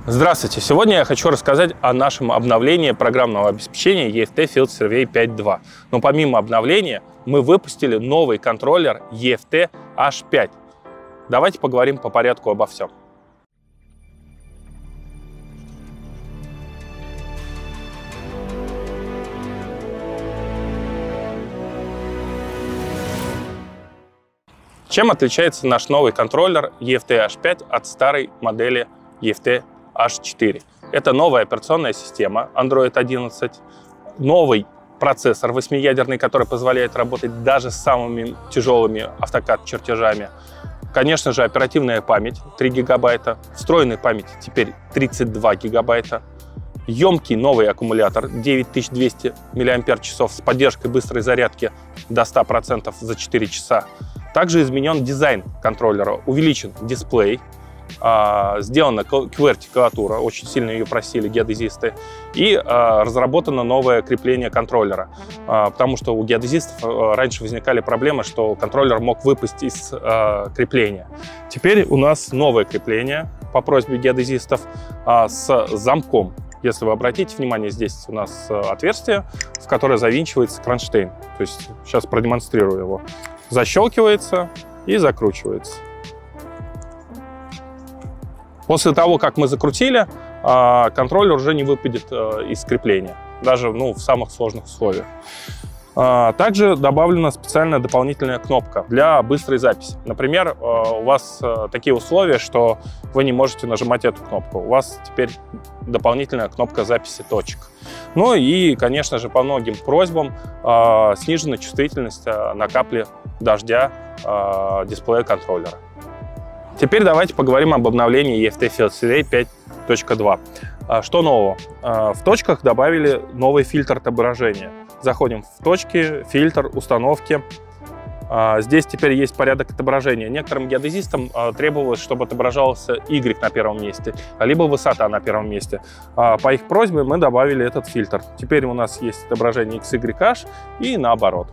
Здравствуйте! Сегодня я хочу рассказать о нашем обновлении программного обеспечения EFT Field Survey 5.2. Но помимо обновления мы выпустили новый контроллер EFT H5. Давайте поговорим по порядку обо всем. Чем отличается наш новый контроллер EFT H5 от старой модели EFT H4? Это новая операционная система Android 11, новый процессор 8-ядерный, который позволяет работать даже с самыми тяжелыми AutoCAD-чертежами. Конечно же, оперативная память 3 гигабайта, встроенной памяти теперь 32 гигабайта, емкий новый аккумулятор 9200 мАч с поддержкой быстрой зарядки до 100% за 4 часа. Также изменен дизайн контроллера, увеличен дисплей, сделана QWERTY-клавиатура, очень сильно ее просили геодезисты, и разработано новое крепление контроллера, потому что у геодезистов раньше возникали проблемы, что контроллер мог выпасть из крепления. Теперь у нас новое крепление по просьбе геодезистов с замком. Если вы обратите внимание, здесь у нас отверстие, в которое завинчивается кронштейн. То есть сейчас продемонстрирую его. Защелкивается и закручивается. После того, как мы закрутили, контроллер уже не выпадет из крепления, даже в самых сложных условиях. Также добавлена специальная дополнительная кнопка для быстрой записи. Например, у вас такие условия, что вы не можете нажимать эту кнопку. У вас теперь дополнительная кнопка записи точек. Ну и, конечно же, по многим просьбам снижена чувствительность на капли дождя дисплея контроллера. Теперь давайте поговорим об обновлении EFT Field Survey 5.2. Что нового? В точках добавили новый фильтр отображения. Заходим в точки, фильтр, установки. Здесь теперь есть порядок отображения. Некоторым геодезистам требовалось, чтобы отображался Y на первом месте, либо высота на первом месте. По их просьбе мы добавили этот фильтр. Теперь у нас есть отображение XYH и наоборот.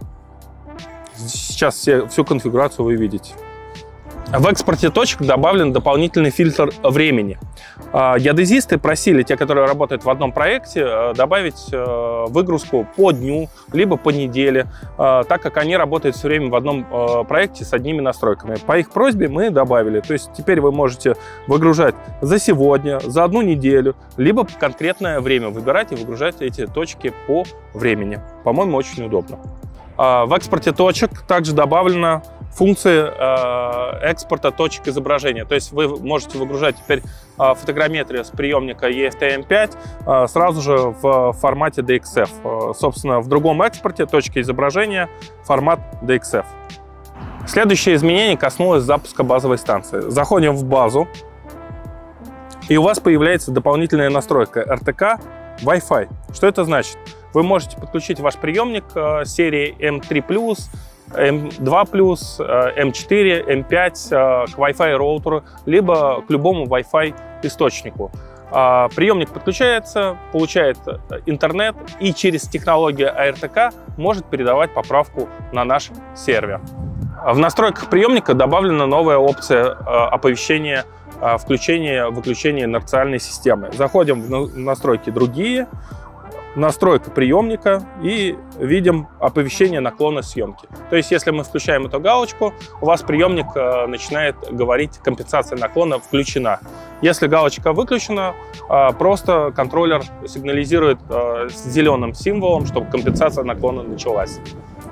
Сейчас всю конфигурацию вы видите. В экспорте точек добавлен дополнительный фильтр времени. Геодезисты просили, те, которые работают в одном проекте, добавить выгрузку по дню, либо по неделе, так как они работают все время в одном проекте с одними настройками. По их просьбе мы добавили. То есть теперь вы можете выгружать за сегодня, за одну неделю, либо конкретное время выбирать и выгружать эти точки по времени. По-моему, очень удобно. В экспорте точек также добавлена функция экспорта точек изображения. То есть вы можете выгружать теперь фотограмметрию с приемника EFT M5 сразу же в формате DXF. Собственно, в другом экспорте точки изображения формат DXF. Следующее изменение коснулось запуска базовой станции. Заходим в базу, и у вас появляется дополнительная настройка RTK Wi-Fi. Что это значит? Вы можете подключить ваш приемник серии M3+, M2+, M4, M5 к Wi-Fi роутеру, либо к любому Wi-Fi источнику. Приемник подключается, получает интернет и через технологию ARTK может передавать поправку на наш сервер. В настройках приемника добавлена новая опция оповещения включения-выключения инерциальной системы. Заходим в настройки «Другие», настройка приемника и видим оповещение наклона съемки. То есть, если мы включаем эту галочку, у вас приемник начинает говорить, компенсация наклона включена. Если галочка выключена, просто контроллер сигнализирует с зеленым символом, чтобы компенсация наклона началась.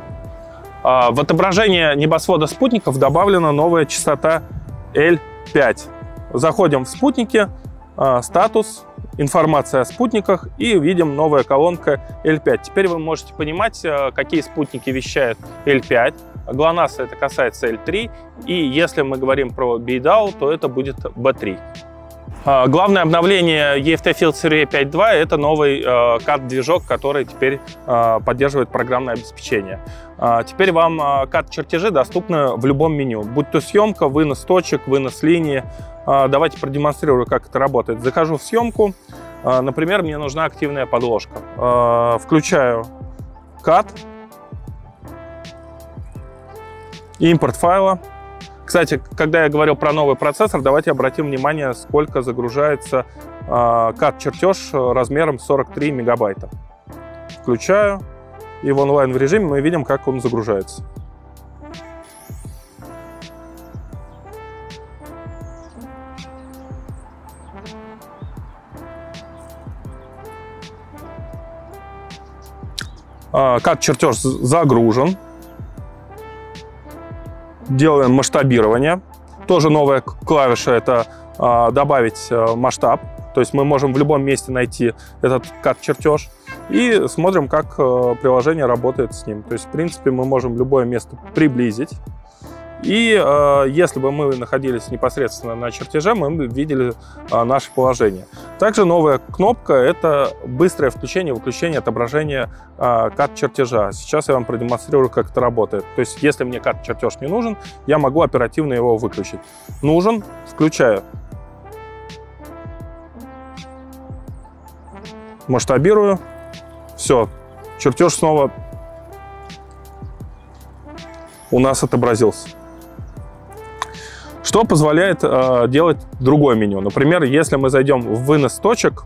В отображение небосвода спутников добавлена новая частота L5. Заходим в спутники, статус, информация о спутниках и видим новая колонка L5. Теперь вы можете понимать, какие спутники вещают L5. GLONASS это касается L3. И если мы говорим про BeiDou, то это будет B3. Главное обновление EFT Field Survey 5.2 это новый CAD-движок, который теперь поддерживает программное обеспечение. Теперь вам CAD-чертежи доступны в любом меню, будь то съемка, вынос точек, вынос линии. Давайте продемонстрирую, как это работает. Захожу в съемку. Например, мне нужна активная подложка. Включаю CAD, импорт файла. Кстати, когда я говорил про новый процессор, давайте обратим внимание, сколько загружается CAD-чертеж размером 43 мегабайта. Включаю, и в онлайн режиме мы видим, как он загружается. CAD-чертеж загружен. Делаем масштабирование. Тоже новая клавиша — это добавить масштаб. То есть мы можем в любом месте найти этот CAD-чертеж и смотрим, как приложение работает с ним. То есть, в принципе, мы можем любое место приблизить. И если бы мы находились непосредственно на чертеже, мы бы видели наше положение. Также новая кнопка — это быстрое включение-выключение отображения CAD-чертежа. Сейчас я вам продемонстрирую, как это работает. То есть, если мне CAD-чертеж не нужен, я могу оперативно его выключить. Нужен — включаю. Масштабирую. Все, чертеж снова у нас отобразился. Что позволяет делать другое меню. Например, если мы зайдем в вынос точек,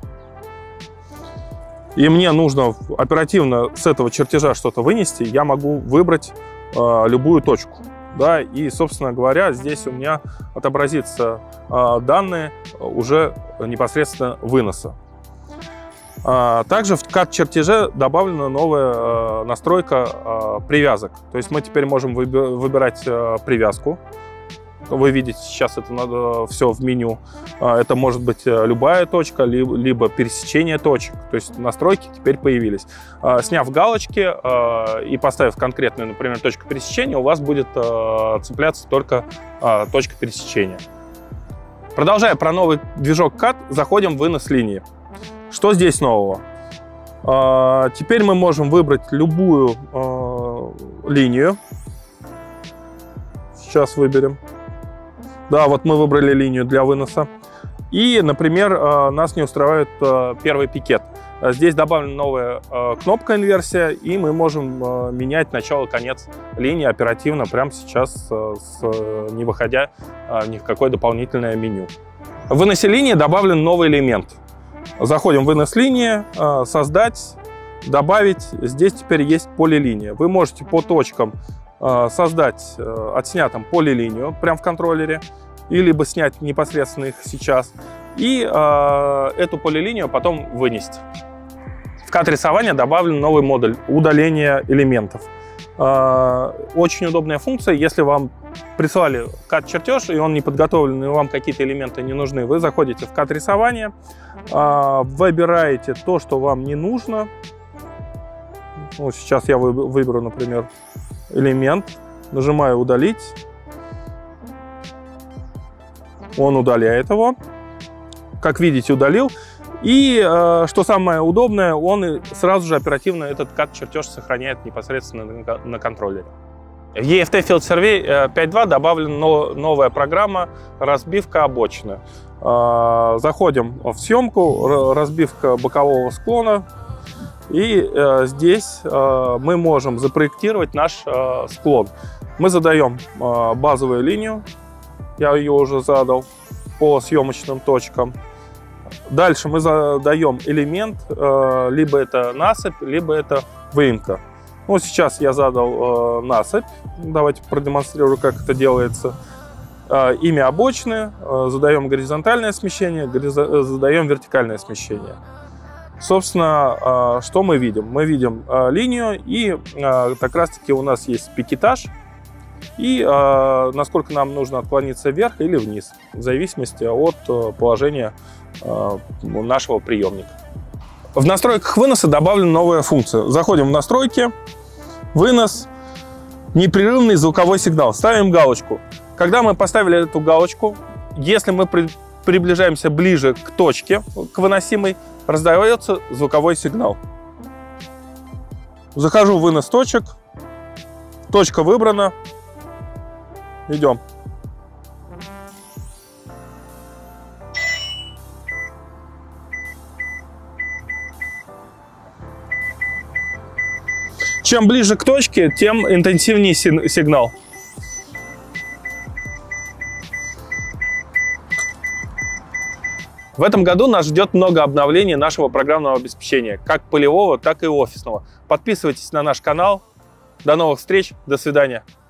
и мне нужно оперативно с этого чертежа что-то вынести, я могу выбрать любую точку. Да, и, собственно говоря, здесь у меня отобразится данные уже непосредственно выноса. Также в CAD-чертеже добавлена новая настройка привязок. То есть мы теперь можем выбирать привязку. Вы видите, сейчас это надо все в меню. Это может быть любая точка, либо пересечение точек. То есть настройки теперь появились. Сняв галочки и поставив конкретную, например, точку пересечения, у вас будет цепляться только точка пересечения. Продолжая про новый движок CAD, заходим в вынос линии. Что здесь нового? Теперь мы можем выбрать любую линию. Сейчас выберем. Да, вот мы выбрали линию для выноса. И, например, нас не устраивает первый пикет. Здесь добавлена новая кнопка инверсия, и мы можем менять начало-конец линии оперативно прямо сейчас, не выходя ни в какое дополнительное меню. В выносе линии добавлен новый элемент. Заходим в вынос линии, создать, добавить. Здесь теперь есть полилиния. Вы можете по точкам создать отснятым полилинию прямо в контроллере, и либо снять непосредственно их сейчас, и эту полилинию потом вынести. В CAD-рисование добавлен новый модуль удаления элементов. Очень удобная функция. Если вам прислали CAD-чертеж, и он не подготовлен, и вам какие-то элементы не нужны, вы заходите в CAD-рисование, выбираете то, что вам не нужно. Вот сейчас я выберу, например, элемент, нажимаю «Удалить». Он удаляет его. Как видите, удалил. И, что самое удобное, он сразу же оперативно этот CAD-чертеж сохраняет непосредственно на контроллере. В EFT Field Survey 5.2 добавлена новая программа «Разбивка обочины». Заходим в съемку, разбивка бокового склона. И здесь мы можем запроектировать наш склон. Мы задаем базовую линию. Я ее уже задал по съемочным точкам. Дальше мы задаем элемент, либо это насыпь, либо это выемка. Ну, сейчас я задал насыпь. Давайте продемонстрирую, как это делается. Имя обочины, задаем горизонтальное смещение, задаем вертикальное смещение. Собственно, что мы видим? Мы видим линию, и как раз-таки у нас есть пикетаж. И насколько нам нужно отклониться вверх или вниз, в зависимости от положения нашего приемника. В настройках выноса добавлена новая функция. Заходим в настройки, вынос, непрерывный звуковой сигнал. Ставим галочку. Когда мы поставили эту галочку, если мы приближаемся ближе к точке, к выносимой, раздается звуковой сигнал. Захожу в вынос точек. Точка выбрана. Идем. Чем ближе к точке, тем интенсивнее сигнал. В этом году нас ждет много обновлений нашего программного обеспечения, как полевого, так и офисного. Подписывайтесь на наш канал. До новых встреч, до свидания.